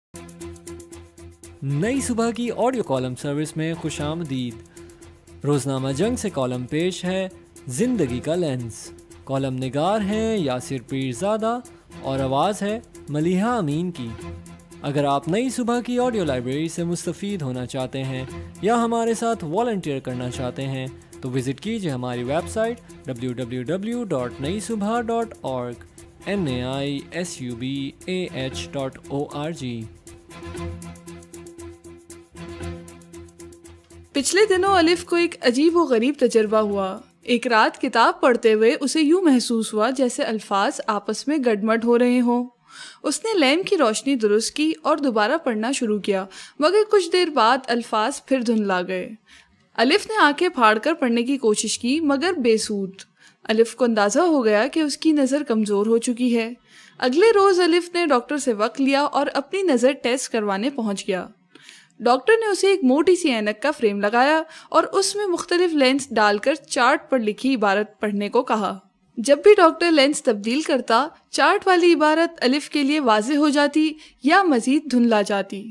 نئی صبح کی آڈیو کالم سروس میں خوش آمدید۔ روزنامہ جنگ سے کالم پیش ہے زندگی کا لینس۔ کالم نگار ہیں یاسر پیرزادہ اور آواز ہے ملیحہ امین کی۔ اگر آپ نئی صبح کی آڈیو لائبریری سے مستفید ہونا چاہتے ہیں یا ہمارے ساتھ والنٹیئر کرنا چاہتے ہیں تو وزٹ کیجیے ہماری ویب سائٹ www.naisubha.org naisubah.org۔ پچھلے دنوں الف کو ایک عجیب و غریب تجربہ ہوا۔ ایک رات کتاب پڑھتے ہوئے اسے یوں محسوس ہوا جیسے الفاظ آپس میں گڈمڈ ہو رہے ہوں۔ اس نے لیمپ کی روشنی درست کی اور دوبارہ پڑھنا شروع کیا، مگر کچھ دیر بعد الفاظ پھر دھندلا گئے۔ الف نے آنکھیں پھاڑ کر پڑھنے کی کوشش کی مگر بے سود۔ الف کو اندازہ ہو گیا کہ اس کی نظر کمزور ہو چکی ہے۔ اگلے روز الف نے ڈاکٹر سے وقت لیا اور اپنی نظر ٹیسٹ کروانے پہنچ گیا۔ ڈاکٹر نے اسے ایک موٹی سی اینک کا فریم لگایا اور اس میں مختلف لینس ڈال کر چارٹ پر لکھی عبارت پڑھنے کو کہا۔ جب بھی ڈاکٹر لینس تبدیل کرتا، چارٹ والی عبارت الف کے لیے واضح ہو جاتی یا مزید دھندلا جاتی۔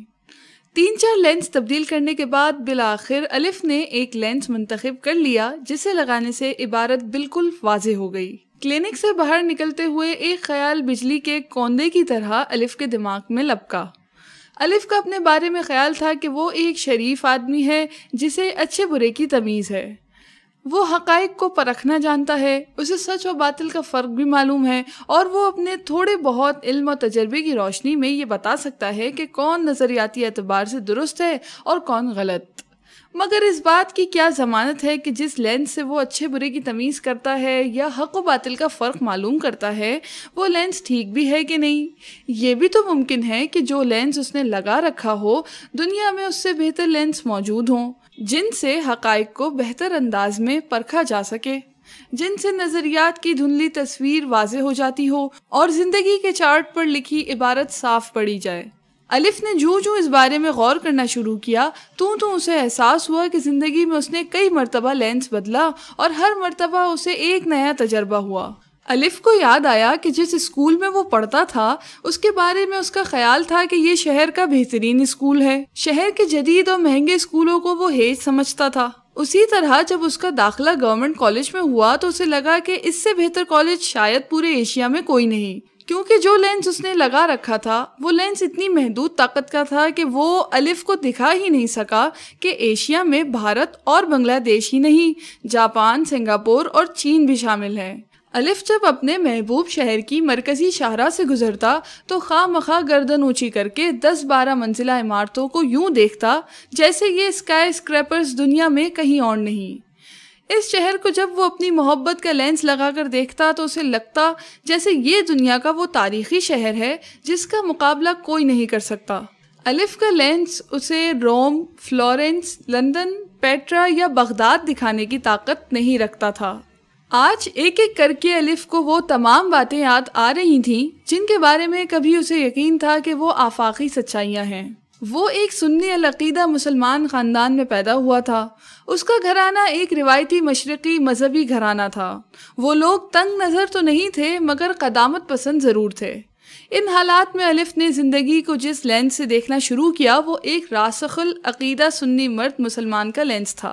3-4 لینس تبدیل کرنے کے بعد بالآخر الف نے ایک لینس منتخب کر لیا جسے لگانے سے عبارت بالکل واضح ہو گئی۔ کلینک سے باہر نکلتے ہوئے ایک خیال بجلی کے کوندے کی طرح الف کے دماغ میں لپکا۔ الف کا اپنے بارے میں خیال تھا کہ وہ ایک شریف آدمی ہے جسے اچھے برے کی تمیز ہے۔ وہ حقائق کو پرکھنا جانتا ہے، اسے سچ و باطل کا فرق بھی معلوم ہے اور وہ اپنے تھوڑے بہت علم و تجربے کی روشنی میں یہ بتا سکتا ہے کہ کون نظریاتی اعتبار سے درست ہے اور کون غلط۔ مگر اس بات کی کیا ضمانت ہے کہ جس لینس سے وہ اچھے برے کی تمیز کرتا ہے یا حق و باطل کا فرق معلوم کرتا ہے وہ لینس ٹھیک بھی ہے کہ نہیں؟ یہ بھی تو ممکن ہے کہ جو لینس اس نے لگا رکھا ہو دنیا میں اس سے بہتر لینس موجود ہوں جن سے حقائق کو بہتر انداز میں پرکھا جا سکے، جن سے نظریات کی دھندلی تصویر واضح ہو جاتی ہو اور زندگی کے چارٹ پر لکھی عبارت صاف پڑھی جائے۔ الف نے جوں اس بارے میں غور کرنا شروع کیا تو اسے احساس ہوا کہ زندگی میں اس نے کئی مرتبہ لینس بدلا اور ہر مرتبہ اسے ایک نیا تجربہ ہوا۔ الف کو یاد آیا کہ جس اسکول میں وہ پڑھتا تھا اس کے بارے میں اس کا خیال تھا کہ یہ شہر کا بہترین اسکول ہے۔ شہر کے جدید اور مہنگے اسکولوں کو وہ ہیج سمجھتا تھا۔ اسی طرح جب اس کا داخلہ گورنمنٹ کالج میں ہوا تو اسے لگا کہ اس سے بہتر کالج شاید پورے ایشیا میں کوئی نہیں، کیونکہ جو لینس اس نے لگا رکھا تھا وہ لینس اتنی محدود طاقت کا تھا کہ وہ الف کو دکھا ہی نہیں سکا کہ ایشیا میں بھارت اور بنگلہ دیش ہی نہیں، جاپان، سنگاپور اور چین بھی شامل ہے۔ الف جب اپنے محبوب شہر کی مرکزی شاہراہ سے گزرتا تو خواہ مخواہ گردن اونچی کر کے 10-12 منزلہ عمارتوں کو یوں دیکھتا جیسے یہ اسکائی اسکریپرز دنیا میں کہیں اور نہیں۔ اس شہر کو جب وہ اپنی محبت کا لینس لگا کر دیکھتا تو اسے لگتا جیسے یہ دنیا کا وہ تاریخی شہر ہے جس کا مقابلہ کوئی نہیں کر سکتا۔ الف کا لینس اسے روم، فلورنس، لندن، پیٹرا یا بغداد دکھانے کی طاقت نہیں رکھتا تھا۔ آج ایک ایک کر کے الف کو وہ تمام باتیں یاد آ رہی تھیں جن کے بارے میں کبھی اسے یقین تھا کہ وہ آفاقی سچائیاں ہیں۔ وہ ایک سنی العقیدہ مسلمان خاندان میں پیدا ہوا تھا۔ اس کا گھرانہ ایک روایتی مشرقی مذہبی گھرانہ تھا۔ وہ لوگ تنگ نظر تو نہیں تھے مگر قدامت پسند ضرور تھے۔ ان حالات میں الف نے زندگی کو جس لینس سے دیکھنا شروع کیا وہ ایک راسخ العقیدہ سنی مرد مسلمان کا لینس تھا۔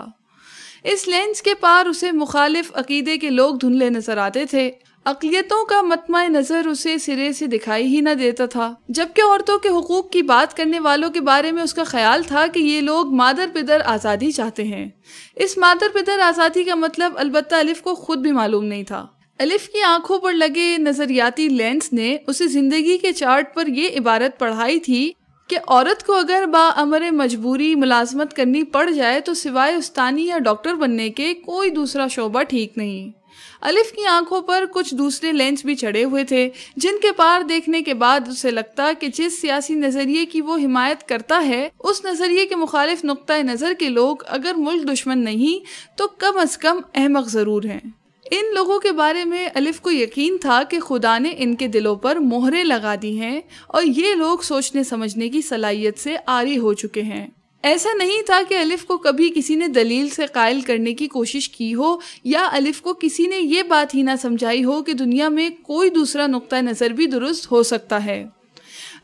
اس لینس کے پار اسے مخالف عقیدے کے لوگ دھندلے نظر آتے تھے۔ اقلیتوں کا مطمع نظر اسے سرے سے دکھائی ہی نہ دیتا تھا، جبکہ عورتوں کے حقوق کی بات کرنے والوں کے بارے میں اس کا خیال تھا کہ یہ لوگ مادر پدر آزادی چاہتے ہیں۔ اس مادر پدر آزادی کا مطلب البتہ الف کو خود بھی معلوم نہیں تھا۔ الف کی آنکھوں پر لگے نظریاتی لینس نے اسے زندگی کے چارٹ پر یہ عبارت پڑھائی تھی کہ عورت کو اگر باامر مجبوری ملازمت کرنی پڑ جائے تو سوائے استانی یا ڈاکٹر بننے کے کوئی دوسرا شعبہ ٹھیک نہیں۔ الف کی آنکھوں پر کچھ دوسرے لینس بھی چڑھے ہوئے تھے جن کے پار دیکھنے کے بعد اسے لگتا کہ جس سیاسی نظریے کی وہ حمایت کرتا ہے اس نظریے کے مخالف نقطہ نظر کے لوگ اگر ملک دشمن نہیں تو کم از کم احمق ضرور ہیں۔ ان لوگوں کے بارے میں الف کو یقین تھا کہ خدا نے ان کے دلوں پر مہریں لگا دی ہیں اور یہ لوگ سوچنے سمجھنے کی صلاحیت سے عاری ہو چکے ہیں۔ ایسا نہیں تھا کہ الف کو کبھی کسی نے دلیل سے قائل کرنے کی کوشش کی ہو یا الف کو کسی نے یہ بات ہی نہ سمجھائی ہو کہ دنیا میں کوئی دوسرا نقطہ نظر بھی درست ہو سکتا ہے۔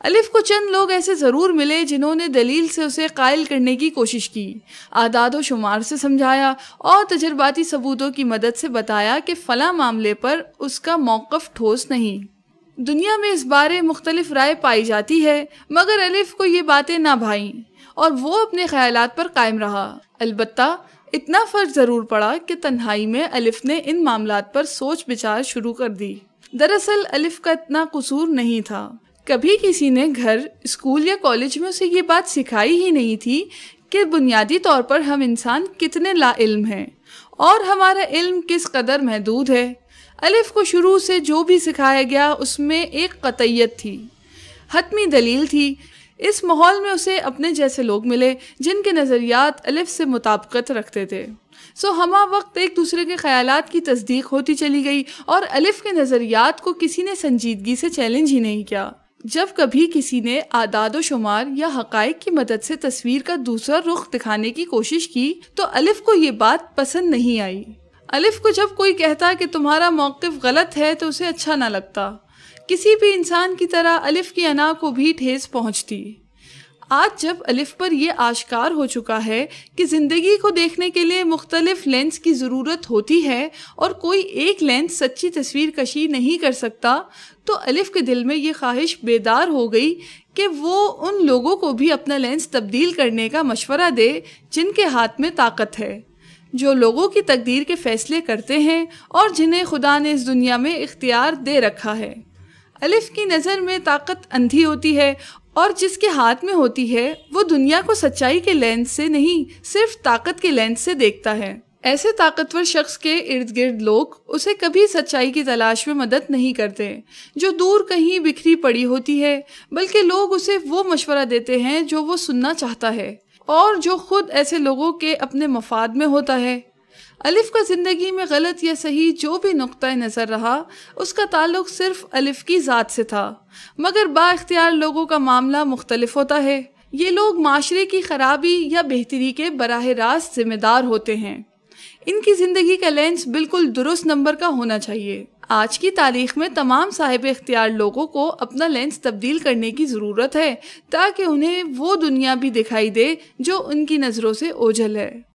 الف کو چند لوگ ایسے ضرور ملے جنہوں نے دلیل سے اسے قائل کرنے کی کوشش کی، اعداد و شمار سے سمجھایا اور تجرباتی ثبوتوں کی مدد سے بتایا کہ فلاں معاملے پر اس کا موقف ٹھوس نہیں۔ دنیا میں اس بارے مختلف رائے پائی جاتی ہے، مگر الف کو یہ باتیں نہ بھائیں اور وہ اپنے خیالات پر قائم رہا۔ البتہ اتنا فرق ضرور پڑا کہ تنہائی میں الف نے ان معاملات پر سوچ بچار شروع کر دی۔ دراصل الف کا اتنا قصور نہیں تھا، کبھی کسی نے گھر، اسکول یا کالج میں اسے یہ بات سکھائی ہی نہیں تھی کہ بنیادی طور پر ہم انسان کتنے لا علم ہیں اور ہمارا علم کس قدر محدود ہے۔ الف کو شروع سے جو بھی سکھایا گیا اس میں ایک قطعیت تھی، حتمی دلیل تھی۔ اس ماحول میں اسے اپنے جیسے لوگ ملے جن کے نظریات الف سے مطابقت رکھتے تھے، ہمہ وقت ایک دوسرے کے خیالات کی تصدیق ہوتی چلی گئی اور الف کے نظریات کو کسی نے سنجیدگی سے چیلنج ہی نہیں کیا۔ جب کبھی کسی نے اعداد و شمار یا حقائق کی مدد سے تصویر کا دوسرا رخ دکھانے کی کوشش کی تو الف کو یہ بات پسند نہیں آئی۔ الف کو جب کوئی کہتا کہ تمہارا موقف غلط ہے تو اسے اچھا نہ لگتا۔ کسی بھی انسان کی طرح الف کی انا کو بھی ٹھیس پہنچتی۔ آج جب الف پر یہ آشکار ہو چکا ہے کہ زندگی کو دیکھنے کے لیے مختلف لینس کی ضرورت ہوتی ہے اور کوئی ایک لینس سچی تصویر کشی نہیں کر سکتا، تو الف کے دل میں یہ خواہش بیدار ہو گئی کہ وہ ان لوگوں کو بھی اپنا لینس تبدیل کرنے کا مشورہ دے جن کے ہاتھ میں طاقت ہے، جو لوگوں کی تقدیر کے فیصلے کرتے ہیں اور جنہیں خدا نے اس دنیا میں اختیار دے رکھا ہے۔ الف کی نظر میں طاقت اندھی ہوتی ہے اور جس کے ہاتھ میں ہوتی ہے وہ دنیا کو سچائی کے لینس سے نہیں، صرف طاقت کے لینس سے دیکھتا ہے۔ ایسے طاقتور شخص کے ارد گرد لوگ اسے کبھی سچائی کی تلاش میں مدد نہیں کرتے جو دور کہیں بکھری پڑی ہوتی ہے، بلکہ لوگ اسے وہ مشورہ دیتے ہیں جو وہ سننا چاہتا ہے اور جو خود ایسے لوگوں کے اپنے مفاد میں ہوتا ہے۔ الف کا زندگی میں غلط یا صحیح جو بھی نقطۂ نظر رہا، اس کا تعلق صرف الف کی ذات سے تھا، مگر با اختیار لوگوں کا معاملہ مختلف ہوتا ہے۔ یہ لوگ معاشرے کی خرابی یا بہتری کے براہ راست ذمہ دار ہوتے ہیں۔ ان کی زندگی کا لینس بالکل درست نمبر کا ہونا چاہیے۔ آج کی تاریخ میں تمام صاحب اختیار لوگوں کو اپنا لینس تبدیل کرنے کی ضرورت ہے تاکہ انہیں وہ دنیا بھی دکھائی دے جو ان کی نظروں سے اوجھل ہے۔